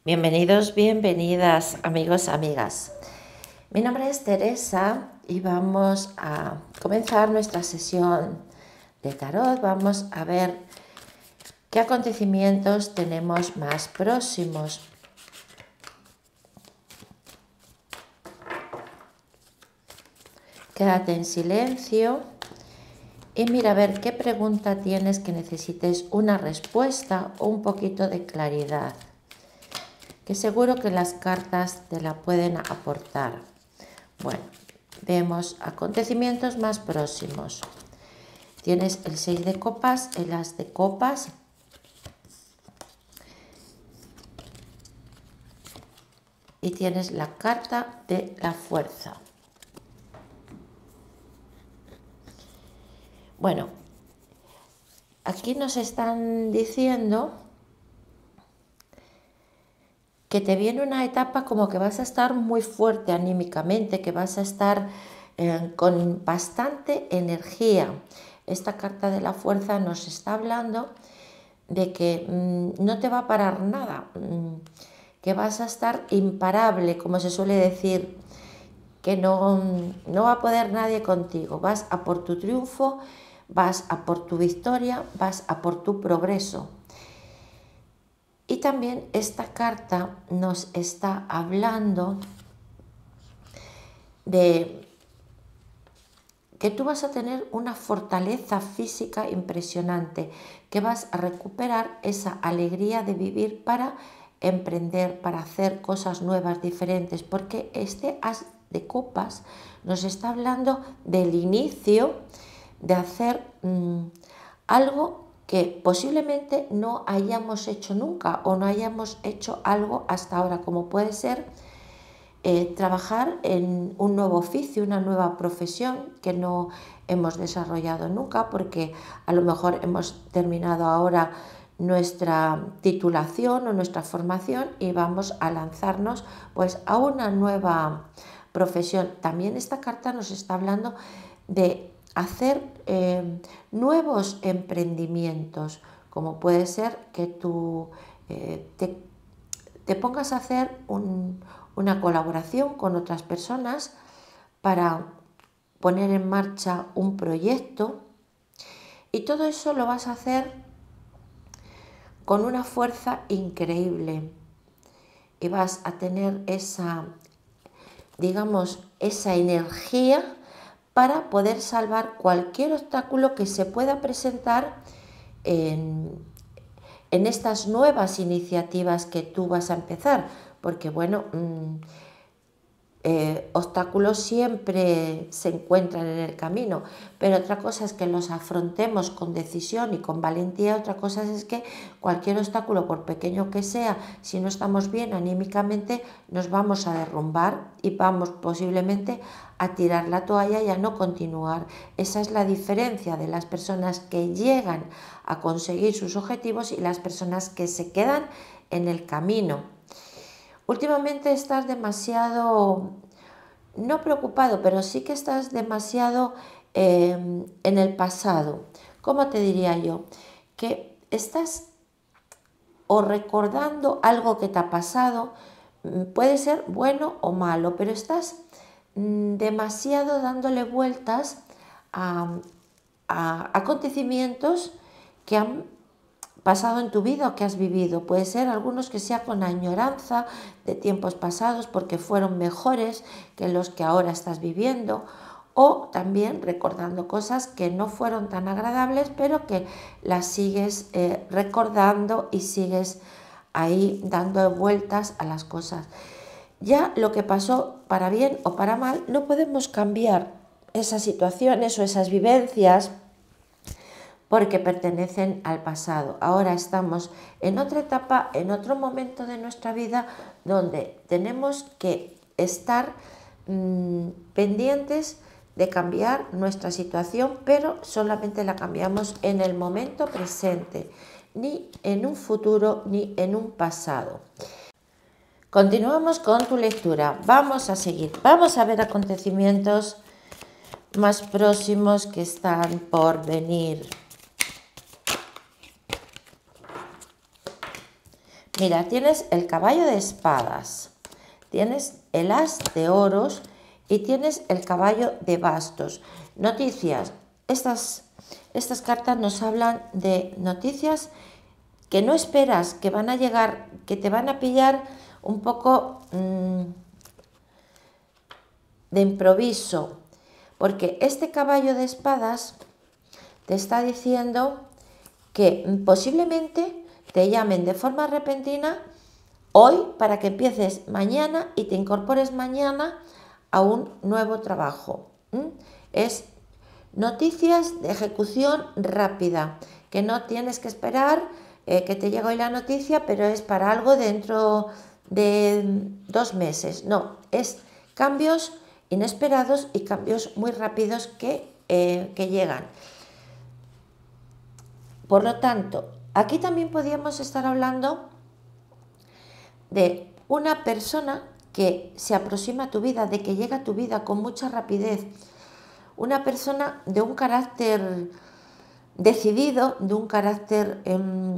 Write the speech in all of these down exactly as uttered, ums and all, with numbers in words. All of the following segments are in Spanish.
Bienvenidos, bienvenidas, amigos, amigas. Mi nombre es Teresa y vamos a comenzar nuestra sesión de tarot. Vamos a ver qué acontecimientos tenemos más próximos. Quédate en silencio y mira a ver qué pregunta tienes que necesites una respuesta o un poquito de claridad, que seguro que las cartas te la pueden aportar. Bueno, vemos acontecimientos más próximos. Tienes el seis de copas, el as de copas y tienes la carta de la fuerza. Bueno, aquí nos están diciendo que te viene una etapa como que vas a estar muy fuerte anímicamente, que vas a estar eh, con bastante energía. Esta carta de la fuerza nos está hablando de que mmm, no te va a parar nada, mmm, que vas a estar imparable, como se suele decir, que no, no va a poder nadie contigo. Vas a por tu triunfo, vas a por tu victoria, vas a por tu progreso. Y también esta carta nos está hablando de que tú vas a tener una fortaleza física impresionante, que vas a recuperar esa alegría de vivir para emprender, para hacer cosas nuevas, diferentes, porque este as de copas nos está hablando del inicio de hacer mmm, algo que posiblemente no hayamos hecho nunca o no hayamos hecho algo hasta ahora, como puede ser eh, trabajar en un nuevo oficio, una nueva profesión que no hemos desarrollado nunca, porque a lo mejor hemos terminado ahora nuestra titulación o nuestra formación y vamos a lanzarnos pues a una nueva profesión. También esta carta nos está hablando de hacer eh, nuevos emprendimientos, como puede ser que tú eh, te, te pongas a hacer un, una colaboración con otras personas para poner en marcha un proyecto, y todo eso lo vas a hacer con una fuerza increíble y vas a tener esa, digamos, esa energía para poder salvar cualquier obstáculo que se pueda presentar en, en estas nuevas iniciativas que tú vas a empezar, porque bueno, mmm, eh, obstáculos siempre se encuentran en el camino, pero otra cosa es que los afrontemos con decisión y con valentía. Otra cosa es que cualquier obstáculo, por pequeño que sea, si no estamos bien anímicamente, nos vamos a derrumbar y vamos posiblemente a tirar la toalla y a no continuar. Esa es la diferencia de las personas que llegan a conseguir sus objetivos y las personas que se quedan en el camino. Últimamente estás demasiado, no preocupado, pero sí que estás demasiado eh, en el pasado. ¿Cómo te diría yo? Que estás o recordando algo que te ha pasado, puede ser bueno o malo, pero estás mm, demasiado dándole vueltas a, a acontecimientos que han pasado en tu vida o que has vivido. Puede ser algunos que sea con añoranza de tiempos pasados porque fueron mejores que los que ahora estás viviendo, o también recordando cosas que no fueron tan agradables pero que las sigues eh, recordando y sigues ahí dando vueltas a las cosas. Ya lo que pasó, para bien o para mal, no podemos cambiar esas situaciones o esas vivencias porque pertenecen al pasado. Ahora estamos en otra etapa, en otro momento de nuestra vida, donde tenemos que estar mmm, pendientes de cambiar nuestra situación, pero solamente la cambiamos en el momento presente, ni en un futuro ni en un pasado. Continuamos con tu lectura. Vamos a seguir. Vamos a ver acontecimientos más próximos que están por venir. Mira, tienes el caballo de espadas, tienes el as de oros y tienes el caballo de bastos. Noticias. Estas, estas cartas nos hablan de noticias que no esperas, que van a llegar, que te van a pillar un poco mmm, de improviso. Porque este caballo de espadas te está diciendo que posiblemente te llamen de forma repentina hoy para que empieces mañana y te incorpores mañana a un nuevo trabajo. ¿Mm? Es noticias de ejecución rápida, que no tienes que esperar eh, que te llegue hoy la noticia, pero es para algo dentro de dos meses. No, es cambios inesperados y cambios muy rápidos que, eh, que llegan. Por lo tanto, aquí también podríamos estar hablando de una persona que se aproxima a tu vida, de que llega a tu vida con mucha rapidez. Una persona de un carácter decidido, de un carácter eh,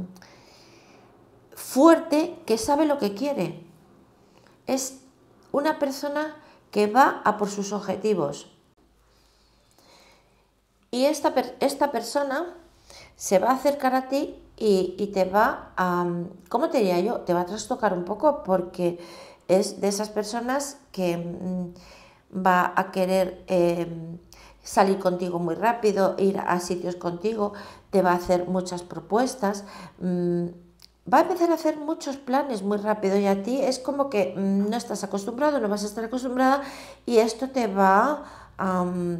fuerte, que sabe lo que quiere. Es una persona que va a por sus objetivos. Y esta, esta persona se va a acercar a ti y, y te va a, ¿cómo te diría yo? Te va a trastocar un poco, porque es de esas personas que mmm, va a querer eh, salir contigo muy rápido, ir a sitios contigo, te va a hacer muchas propuestas, mmm, va a empezar a hacer muchos planes muy rápido y a ti es como que mmm, no estás acostumbrado, no vas a estar acostumbrada y esto te va a... Um,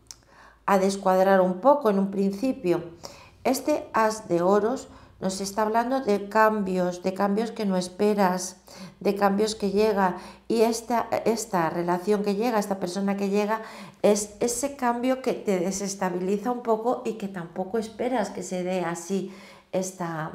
a descuadrar un poco en un principio. Este as de oros nos está hablando de cambios, de cambios que no esperas, de cambios que llegan, y esta, esta relación que llega, esta persona que llega, es ese cambio que te desestabiliza un poco y que tampoco esperas que se dé así esta,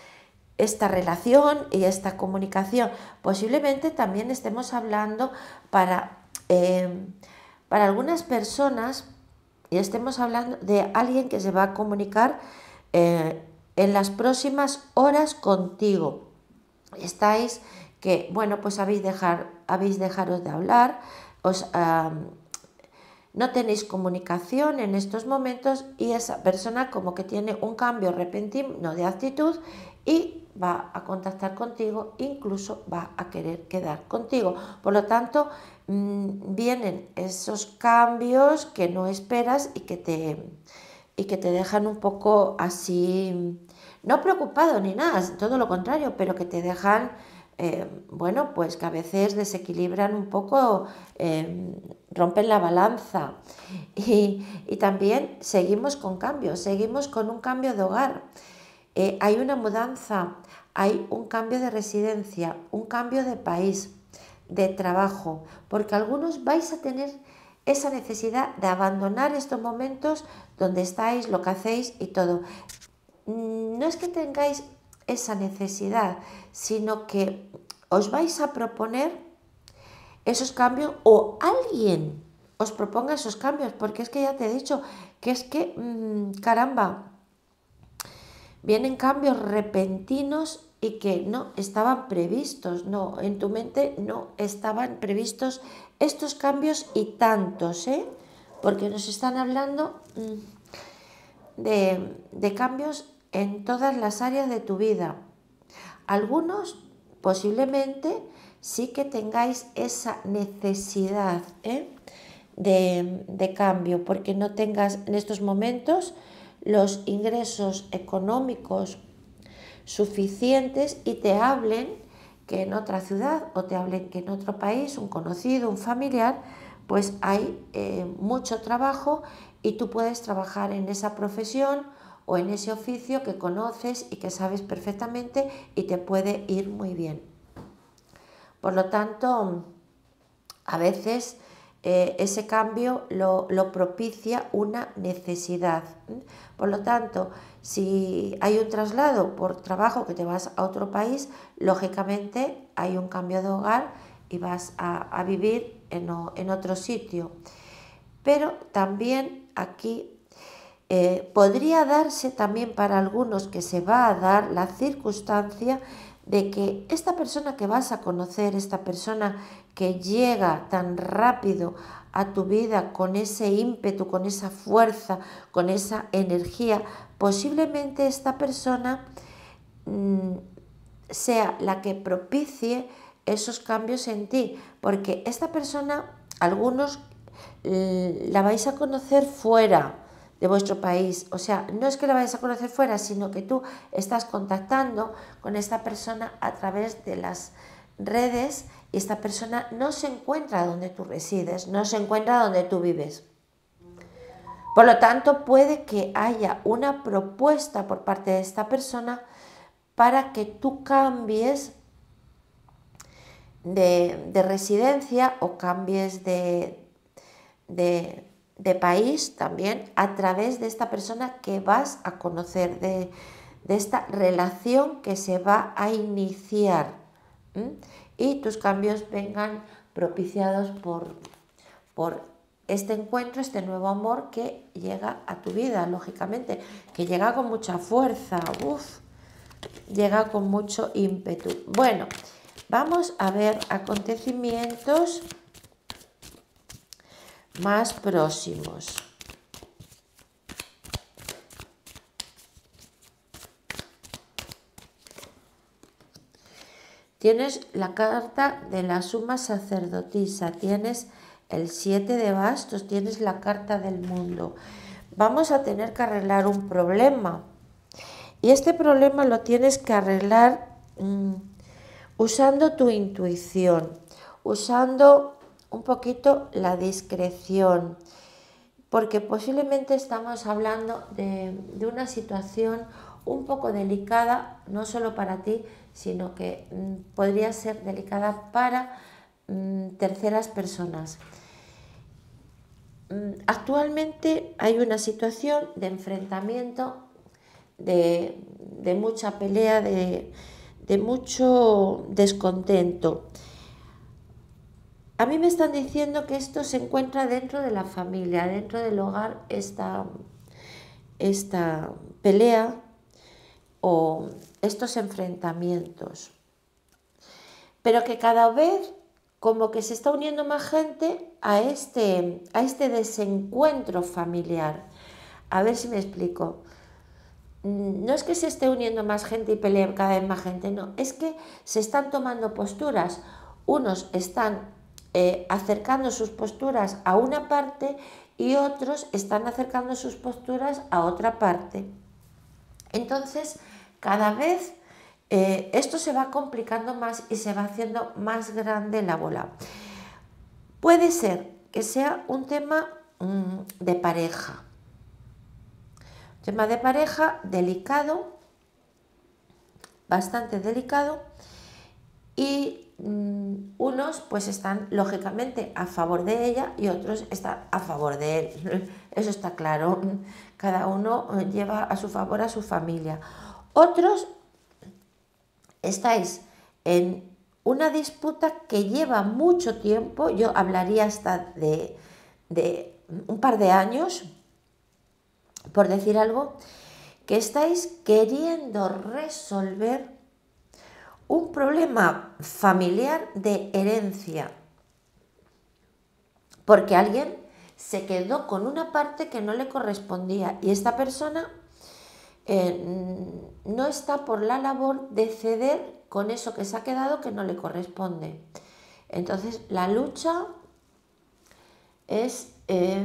esta relación y esta comunicación. Posiblemente también estemos hablando para, eh, para algunas personas, y estemos hablando de alguien que se va a comunicar eh, en las próximas horas contigo. Estáis que, bueno, pues habéis, dejar, habéis dejado de hablar, os, um, no tenéis comunicación en estos momentos y esa persona como que tiene un cambio repentino de actitud y va a contactar contigo, incluso va a querer quedar contigo. Por lo tanto, mmm, vienen esos cambios que no esperas y que te, y que te dejan un poco así, no preocupado ni nada, todo lo contrario, pero que te dejan, eh, bueno, pues que a veces desequilibran un poco, eh, rompen la balanza. Y, y también seguimos con cambios, seguimos con un cambio de hogar. Eh, hay una mudanza, hay un cambio de residencia, un cambio de país, de trabajo, porque algunos vais a tener esa necesidad de abandonar estos momentos donde estáis, lo que hacéis y todo. No es que tengáis esa necesidad, sino que os vais a proponer esos cambios o alguien os proponga esos cambios, porque es que ya te he dicho que es que, mmm, caramba, vienen cambios repentinos y que no estaban previstos, no, en tu mente no estaban previstos estos cambios y tantos, ¿eh? Porque nos están hablando mmm, de, de cambios en todas las áreas de tu vida. Algunos posiblemente sí que tengáis esa necesidad, ¿eh? de, de cambio, porque no tengas en estos momentos los ingresos económicos suficientes y te hablen que en otra ciudad o te hablen que en otro país, un conocido, un familiar, pues hay eh, mucho trabajo y tú puedes trabajar en esa profesión o en ese oficio que conoces y que sabes perfectamente y te puede ir muy bien. Por lo tanto, a veces eh, ese cambio lo, lo propicia una necesidad. Por lo tanto, si hay un traslado por trabajo que te vas a otro país, lógicamente hay un cambio de hogar y vas a, a vivir en, en otro sitio. Pero también aquí eh, podría darse también para algunos que se va a dar la circunstancia de que esta persona que vas a conocer, esta persona que llega tan rápido a tu vida con ese ímpetu, con esa fuerza, con esa energía, posiblemente esta persona mmm, sea la que propicie esos cambios en ti, porque esta persona, algunos la vais a conocer fuera de vuestro país, o sea, no es que la vayas a conocer fuera, sino que tú estás contactando con esta persona a través de las redes y esta persona no se encuentra donde tú resides, no se encuentra donde tú vives. Por lo tanto, puede que haya una propuesta por parte de esta persona para que tú cambies de, de residencia o cambies de, de, de país también a través de esta persona que vas a conocer, de, de esta relación que se va a iniciar, ¿m? Y tus cambios vengan propiciados por, por este encuentro, este nuevo amor que llega a tu vida, lógicamente, que llega con mucha fuerza, uf, llega con mucho ímpetu. Bueno, vamos a ver acontecimientos más próximos. Tienes la carta de la suma sacerdotisa, tienes el siete de bastos, tienes la carta del mundo. Vamos a tener que arreglar un problema. Y este problema lo tienes que arreglar mmm, usando tu intuición, usando un poquito la discreción, porque posiblemente estamos hablando de, de una situación un poco delicada, no solo para ti, sino que mmm, podría ser delicada para mmm, terceras personas. Mmm, actualmente hay una situación de enfrentamiento, de, de mucha pelea, de, de mucho descontento. A mí me están diciendo que esto se encuentra dentro de la familia, dentro del hogar, esta, esta pelea o estos enfrentamientos. Pero que cada vez como que se está uniendo más gente a este, a este desencuentro familiar. A ver si me explico. No es que se esté uniendo más gente y peleen cada vez más gente, no, es que se están tomando posturas. Unos están eh, acercando sus posturas a una parte y otros están acercando sus posturas a otra parte. Entonces, cada vez eh, esto se va complicando más y se va haciendo más grande la bola. Puede ser que sea un tema mmm, de pareja. Tema de pareja delicado, bastante delicado, y mmm, unos pues están lógicamente a favor de ella y otros están a favor de él. Eso está claro, cada uno lleva a su favor a su familia. Otros estáis en una disputa que lleva mucho tiempo, yo hablaría hasta de, de un par de años, por decir algo, que estáis queriendo resolver un problema familiar de herencia, porque alguien se quedó con una parte que no le correspondía y esta persona eh, no está por la labor de ceder con eso que se ha quedado que no le corresponde. Entonces la lucha es eh,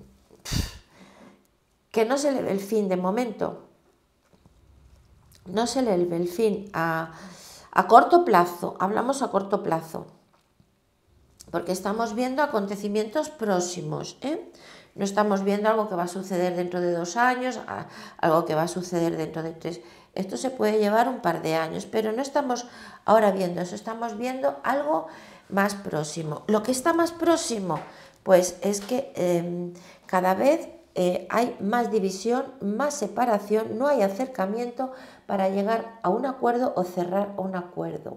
que no se le ve el fin de momento, no se le ve el fin a, a corto plazo, hablamos a corto plazo, porque estamos viendo acontecimientos próximos, ¿eh? No estamos viendo algo que va a suceder dentro de dos años, algo que va a suceder dentro de tres. Esto se puede llevar un par de años, pero no estamos ahora viendo eso, estamos viendo algo más próximo. Lo que está más próximo, pues es que eh, cada vez eh, hay más división, más separación, no hay acercamiento para llegar a un acuerdo o cerrar un acuerdo.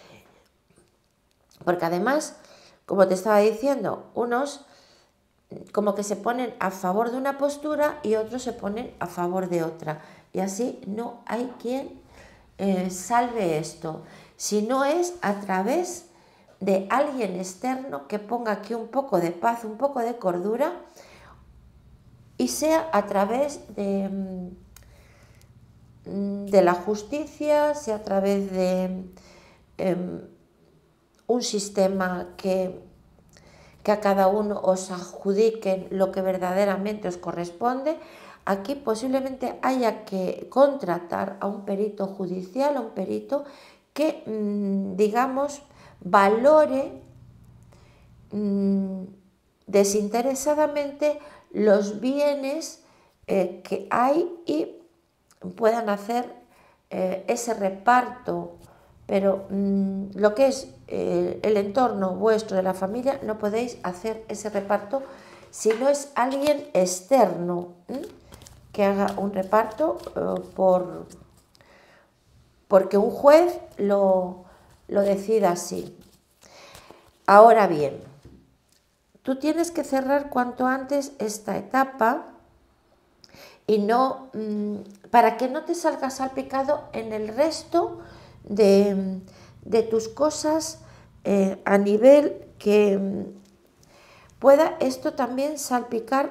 Porque además, como te estaba diciendo, unos como que se ponen a favor de una postura y otros se ponen a favor de otra. Y así no hay quien eh, salve esto, si no es a través de alguien externo que ponga aquí un poco de paz, un poco de cordura, y sea a través de, de la justicia, sea a través de eh, un sistema que, que a cada uno os adjudiquen lo que verdaderamente os corresponde. Aquí posiblemente haya que contratar a un perito judicial, a un perito que, digamos, valore desinteresadamente los bienes eh, que hay y puedan hacer eh, ese reparto, pero mmm, lo que es eh, el entorno vuestro de la familia no podéis hacer ese reparto si no es alguien externo ¿eh? que haga un reparto eh, por porque un juez lo, lo decida así. Ahora bien, tú tienes que cerrar cuanto antes esta etapa y no para que no te salgas salpicado en el resto de, de tus cosas eh, a nivel que pueda esto también salpicar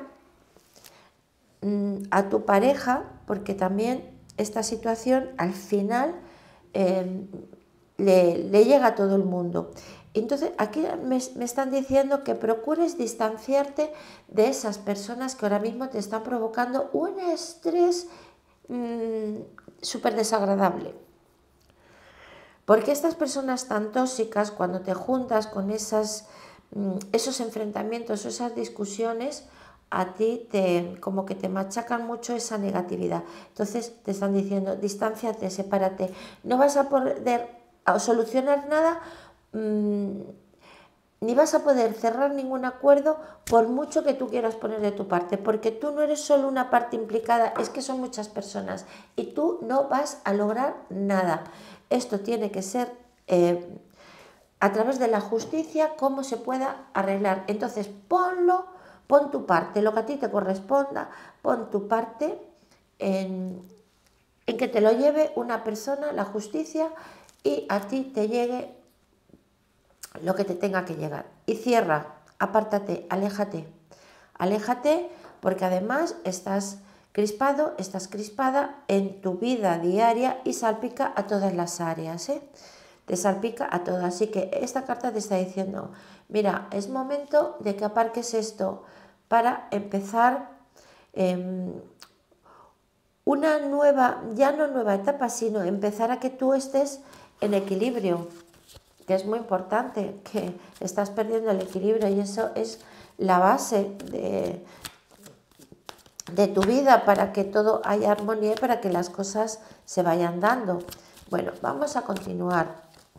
mm, a tu pareja, porque también esta situación al final eh, le, le llega a todo el mundo. Entonces aquí me, me están diciendo que procures distanciarte de esas personas que ahora mismo te están provocando un estrés mmm, súper desagradable. Porque estas personas tan tóxicas, cuando te juntas con esas, mmm, esos enfrentamientos, esas discusiones, a ti te, como que te machacan mucho esa negatividad. Entonces te están diciendo, distánciate, sepárate. No vas a poder a solucionar nada, mmm, ni vas a poder cerrar ningún acuerdo por mucho que tú quieras poner de tu parte, porque tú no eres solo una parte implicada, es que son muchas personas y tú no vas a lograr nada. Esto tiene que ser eh, a través de la justicia, cómo se pueda arreglar. Entonces ponlo, pon tu parte, lo que a ti te corresponda, pon tu parte en, en que te lo lleve una persona, la justicia, y a ti te llegue lo que te tenga que llegar. Y cierra, apártate, aléjate, aléjate porque además estás crispado, estás crispada en tu vida diaria y salpica a todas las áreas, ¿eh? Te salpica a todas. Así que esta carta te está diciendo, mira, es momento de que aparques esto para empezar eh, una nueva, ya no nueva etapa, sino empezar a que tú estés en equilibrio, que es muy importante, que estás perdiendo el equilibrio y eso es la base de, de tu vida para que todo haya armonía y para que las cosas se vayan dando. Bueno, vamos a continuar.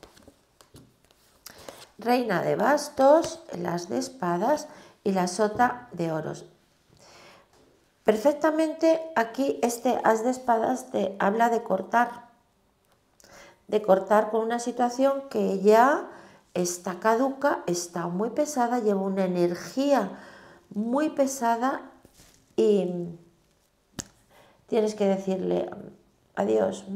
Reina de bastos, las de espadas y la sota de oros. Perfectamente aquí este as de espadas te habla de cortar, de cortar con una situación que ya está caduca, está muy pesada, lleva una energía muy pesada y tienes que decirle adiós.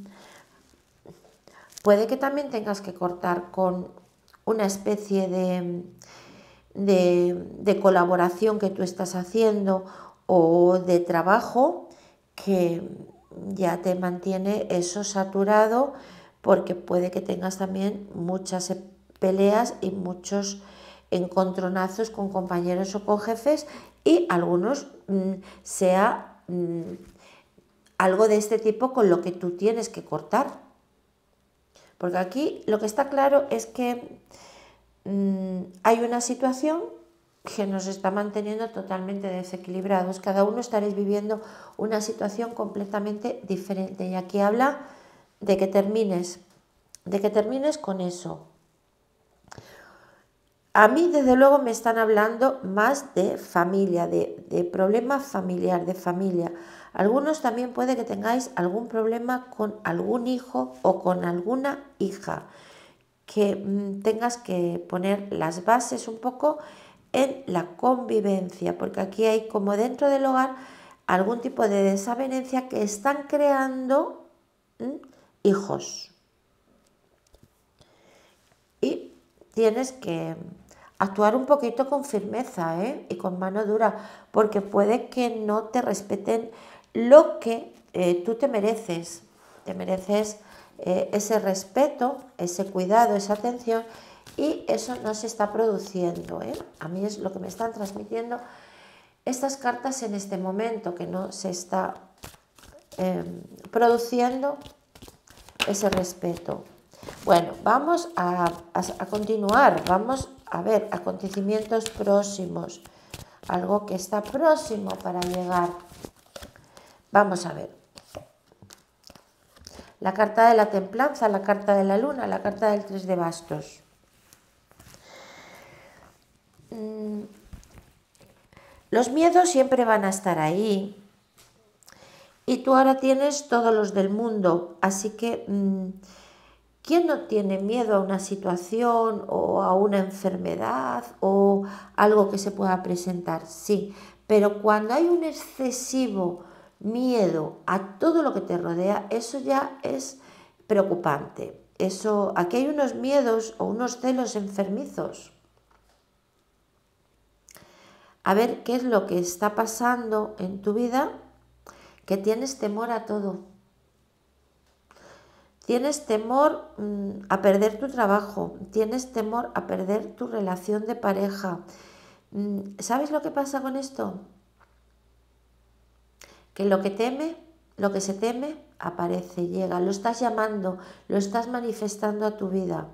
Puede que también tengas que cortar con una especie de, de, de colaboración que tú estás haciendo o de trabajo que ya te mantiene eso saturado, porque puede que tengas también muchas peleas y muchos encontronazos con compañeros o con jefes y algunos mmm, sea mmm, algo de este tipo con lo que tú tienes que cortar. Porque aquí lo que está claro es que mmm, hay una situación que nos está manteniendo totalmente desequilibrados. Cada uno estaréis viviendo una situación completamente diferente. Y aquí habla de que termines, de que termines con eso. A mí, desde luego, me están hablando más de familia, de, de problema familiar, de familia. Algunos también puede que tengáis algún problema con algún hijo o con alguna hija, que mmm, tengas que poner las bases un poco en la convivencia, porque aquí hay como dentro del hogar algún tipo de desavenencia que están creando ¿m? hijos. Y tienes que actuar un poquito con firmeza, ¿eh? Y con mano dura, porque puede que no te respeten lo que eh, tú te mereces. Te mereces eh, ese respeto, ese cuidado, esa atención, y eso no se está produciendo, ¿eh? A mí es lo que me están transmitiendo estas cartas en este momento, que no se está eh, produciendo ese respeto. Bueno, vamos a, a, a continuar, vamos a ver acontecimientos próximos, algo que está próximo para llegar. Vamos a ver. La carta de la templanza, la carta de la luna, la carta del tres de bastos. Mm, los miedos siempre van a estar ahí. Y tú ahora tienes todos los del mundo, así que mmm, ¿quién no tiene miedo a una situación o a una enfermedad o algo que se pueda presentar? Sí, pero cuando hay un excesivo miedo a todo lo que te rodea, eso ya es preocupante. Eso, aquí hay unos miedos o unos celos enfermizos. A ver qué es lo que está pasando en tu vida, que tienes temor a todo. Tienes temor mmm, a perder tu trabajo, tienes temor a perder tu relación de pareja. ¿Sabes lo que pasa con esto? Que lo que teme, lo que se teme, aparece, llega, lo estás llamando, lo estás manifestando a tu vida.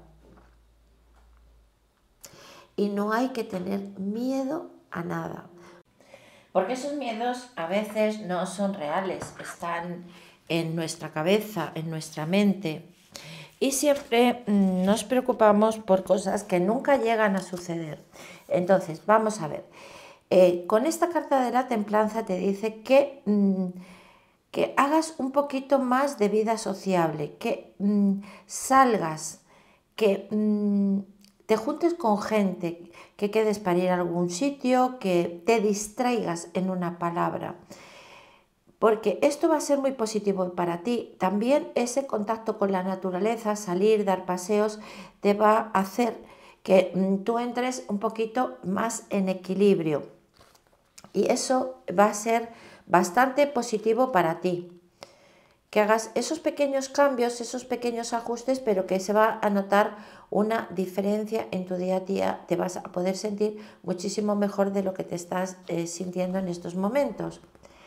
Y no hay que tener miedo a nada. Porque esos miedos a veces no son reales, están en nuestra cabeza, en nuestra mente. Y siempre mmm, nos preocupamos por cosas que nunca llegan a suceder. Entonces, vamos a ver. Eh, con esta carta de la templanza te dice que, mmm, que hagas un poquito más de vida sociable, que mmm, salgas, que mmm, te juntes con gente, que quedes para ir a algún sitio, que te distraigas en una palabra. Porque esto va a ser muy positivo para ti. También ese contacto con la naturaleza, salir, dar paseos, te va a hacer que tú entres un poquito más en equilibrio. Y eso va a ser bastante positivo para ti. Que hagas esos pequeños cambios, esos pequeños ajustes, pero que se va a notar una diferencia en tu día a día. Te vas a poder sentir muchísimo mejor de lo que te estás eh, sintiendo en estos momentos.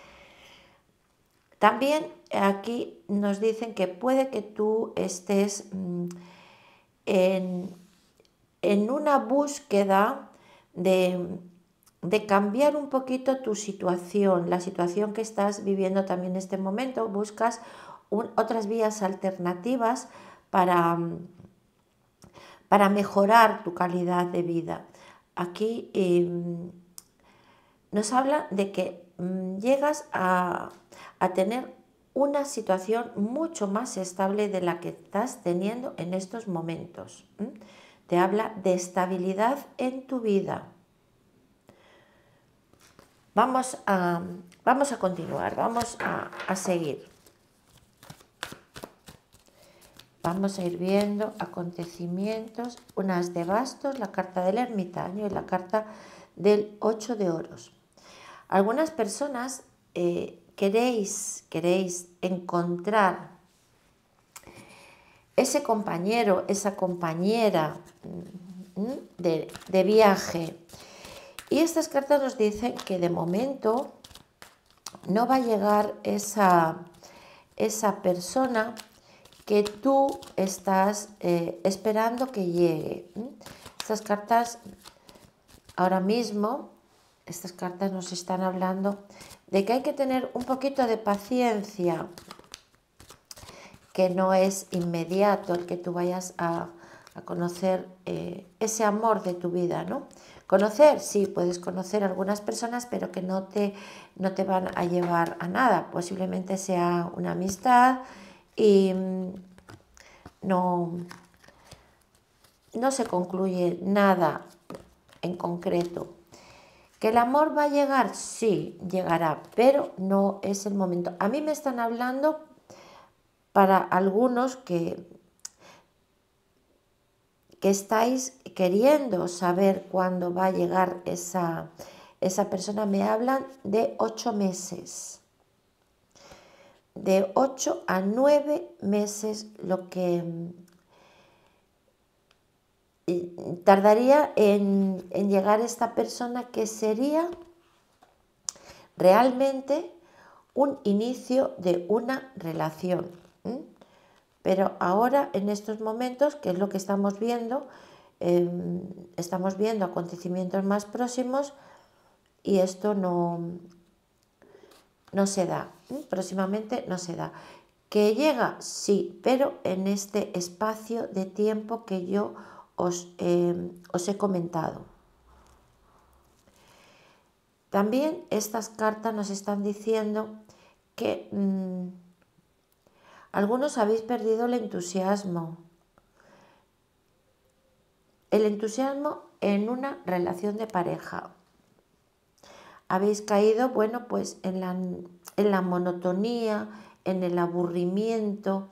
También aquí nos dicen que puede que tú estés mmm, en, en una búsqueda de, de cambiar un poquito tu situación, la situación que estás viviendo también en este momento. Buscas un, otras vías alternativas para, para mejorar tu calidad de vida. Aquí eh, nos habla de que mmm, llegas a, a tener una situación mucho más estable de la que estás teniendo en estos momentos. ¿Mm? Te habla de estabilidad en tu vida. Vamos a, vamos a continuar, vamos a, a seguir. Vamos a ir viendo acontecimientos, unas de bastos, la carta del ermitaño y la carta del ocho de oros. Algunas personas eh, queréis, queréis encontrar ese compañero, esa compañera de, de viaje. Y estas cartas nos dicen que de momento no va a llegar esa, esa persona que tú estás eh, esperando que llegue. Estas cartas ahora mismo, estas cartas nos están hablando de que hay que tener un poquito de paciencia, que no es inmediato el que tú vayas a, a conocer eh, ese amor de tu vida, ¿no? Conocer, sí, puedes conocer a algunas personas, pero que no te, no te van a llevar a nada. Posiblemente sea una amistad y no, no se concluye nada en concreto. ¿Que el amor va a llegar? Sí, llegará, pero no es el momento. A mí me están hablando para algunos que, que estáis queriendo saber cuándo va a llegar esa, esa persona, me hablan de ocho meses. De ocho a nueve meses lo que tardaría en, en llegar esta persona, que sería realmente un inicio de una relación. ¿eh? Pero ahora, en estos momentos, que es lo que estamos viendo, eh, estamos viendo acontecimientos más próximos y esto no, no se da. ¿eh? Próximamente no se da. ¿Que llega? Sí, pero en este espacio de tiempo que yo os, eh, os he comentado. También estas cartas nos están diciendo que mmm, algunos habéis perdido el entusiasmo. El entusiasmo en una relación de pareja. Habéis caído, bueno, pues en la, en la monotonía, en el aburrimiento,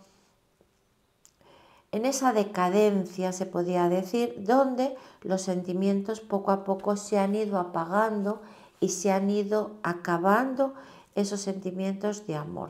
en esa decadencia, se podría decir, donde los sentimientos poco a poco se han ido apagando y se han ido acabando esos sentimientos de amor.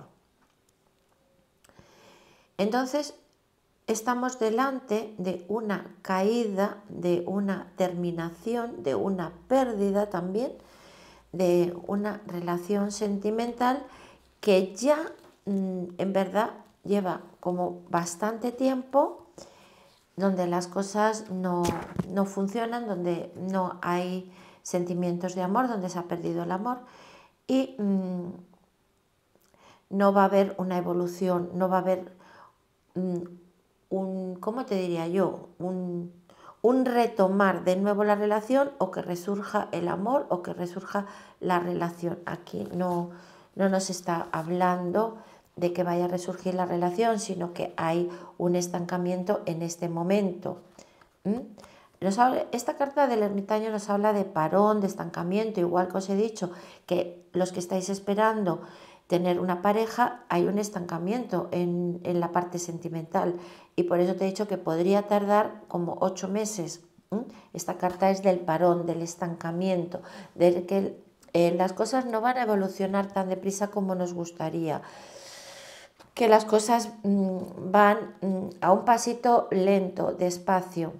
Entonces, estamos delante de una caída, de una terminación, de una pérdida también, de una relación sentimental que ya en verdad lleva como bastante tiempo, donde las cosas no, no funcionan, donde no hay sentimientos de amor, donde se ha perdido el amor y mmm, no va a haber una evolución, no va a haber mmm, un, ¿cómo te diría yo? Un, un retomar de nuevo la relación, o que resurja el amor o que resurja la relación. Aquí no, no nos está hablando de que vaya a resurgir la relación, sino que hay un estancamiento en este momento. ¿Mm? Nos habla, esta carta del ermitaño nos habla de parón, de estancamiento, igual que os he dicho, que los que estáis esperando tener una pareja, hay un estancamiento en, en la parte sentimental, y por eso te he dicho que podría tardar como ocho meses. ¿Mm? Esta carta es del parón, del estancamiento, de que eh, las cosas no van a evolucionar tan deprisa como nos gustaría, que las cosas mmm, van mmm, a un pasito lento, despacio.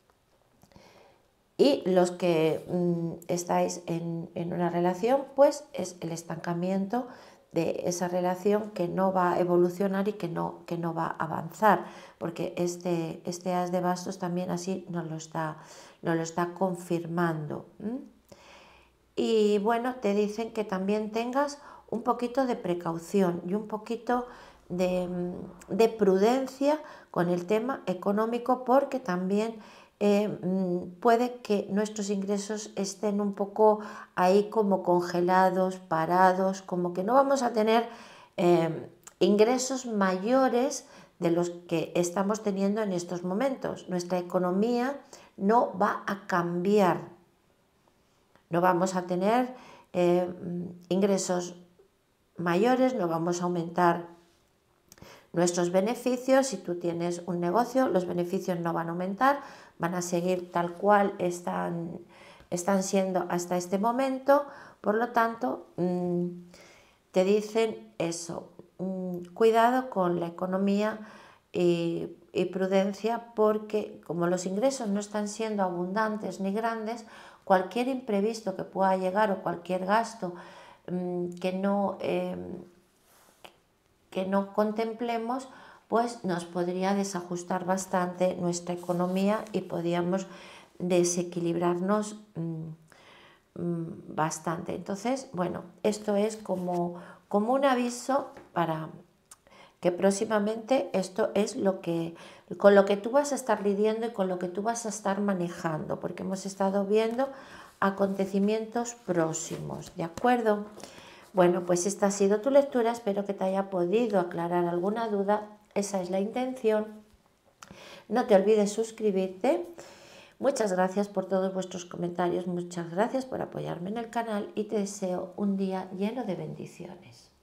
Y los que mmm, estáis en, en una relación, pues es el estancamiento de esa relación, que no va a evolucionar y que no, que no va a avanzar, porque este, este as de bastos también así nos lo está, nos lo está confirmando. ¿Mm? Y bueno, te dicen que también tengas un poquito de precaución y un poquito de, de prudencia con el tema económico, porque también eh, puede que nuestros ingresos estén un poco ahí como congelados, parados, como que no vamos a tener eh, ingresos mayores de los que estamos teniendo en estos momentos. Nuestra economía no va a cambiar. No vamos a tener eh, ingresos mayores, no vamos a aumentar nuestros beneficios. Si tú tienes un negocio, los beneficios no van a aumentar, van a seguir tal cual están, están siendo hasta este momento. Por lo tanto, mmm, te dicen eso, mmm, cuidado con la economía y, y prudencia, porque como los ingresos no están siendo abundantes ni grandes, cualquier imprevisto que pueda llegar o cualquier gasto mmm, que no... Eh, que no contemplemos, pues nos podría desajustar bastante nuestra economía y podríamos desequilibrarnos mmm, mmm, bastante. Entonces, bueno, esto es como, como un aviso para que próximamente esto es lo que, con lo que tú vas a estar lidiando y con lo que tú vas a estar manejando, porque hemos estado viendo acontecimientos próximos, ¿de acuerdo? Bueno, pues esta ha sido tu lectura, espero que te haya podido aclarar alguna duda, esa es la intención. No te olvides suscribirte. Muchas gracias por todos vuestros comentarios, muchas gracias por apoyarme en el canal y te deseo un día lleno de bendiciones.